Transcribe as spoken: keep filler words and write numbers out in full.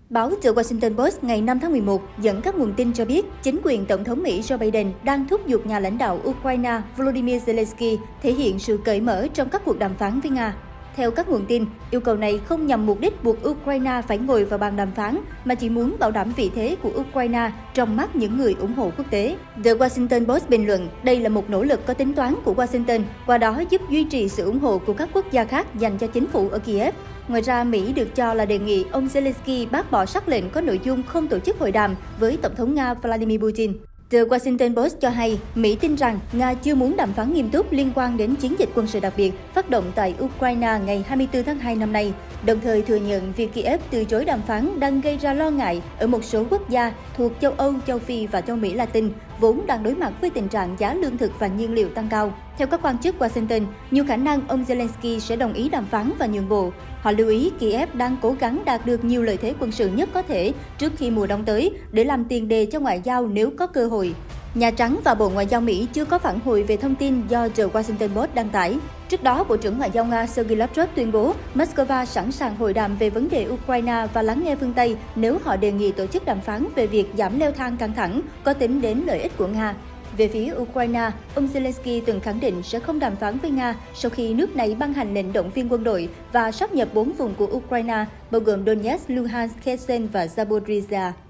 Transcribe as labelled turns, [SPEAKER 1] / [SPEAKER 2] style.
[SPEAKER 1] Báo The Washington Post ngày năm tháng mười một dẫn các nguồn tin cho biết chính quyền Tổng thống Mỹ Joe Biden đang thúc giục nhà lãnh đạo Ukraine Volodymyr Zelensky thể hiện sự cởi mở trong các cuộc đàm phán với Nga. Theo các nguồn tin, yêu cầu này không nhằm mục đích buộc Ukraine phải ngồi vào bàn đàm phán, mà chỉ muốn bảo đảm vị thế của Ukraine trong mắt những người ủng hộ quốc tế. The Washington Post bình luận, đây là một nỗ lực có tính toán của Washington, qua đó giúp duy trì sự ủng hộ của các quốc gia khác dành cho chính phủ ở Kiev. Ngoài ra, Mỹ được cho là đề nghị ông Zelensky bác bỏ sắc lệnh có nội dung không tổ chức hội đàm với Tổng thống Nga Vladimir Putin. The Washington Post cho hay, Mỹ tin rằng Nga chưa muốn đàm phán nghiêm túc liên quan đến chiến dịch quân sự đặc biệt phát động tại Ukraine ngày hai mươi tư tháng hai năm nay, đồng thời thừa nhận việc Kiev từ chối đàm phán đang gây ra lo ngại ở một số quốc gia thuộc châu Âu, châu Phi và châu Mỹ Latin, vốn đang đối mặt với tình trạng giá lương thực và nhiên liệu tăng cao. Theo các quan chức Washington, nhiều khả năng ông Zelensky sẽ đồng ý đàm phán và nhượng bộ. Họ lưu ý Kiev đang cố gắng đạt được nhiều lợi thế quân sự nhất có thể trước khi mùa đông tới để làm tiền đề cho ngoại giao nếu có cơ hội. Nhà Trắng và Bộ Ngoại giao Mỹ chưa có phản hồi về thông tin do The Washington Post đăng tải. Trước đó, Bộ trưởng Ngoại giao Nga Sergei Lavrov tuyên bố Moscow sẵn sàng hội đàm về vấn đề Ukraine và lắng nghe phương Tây nếu họ đề nghị tổ chức đàm phán về việc giảm leo thang căng thẳng có tính đến lợi ích của Nga. Về phía Ukraine, ông Zelensky từng khẳng định sẽ không đàm phán với Nga sau khi nước này ban hành lệnh động viên quân đội và sáp nhập bốn vùng của Ukraine, bao gồm Donetsk, Luhansk, Kherson và Zaporizhzhia.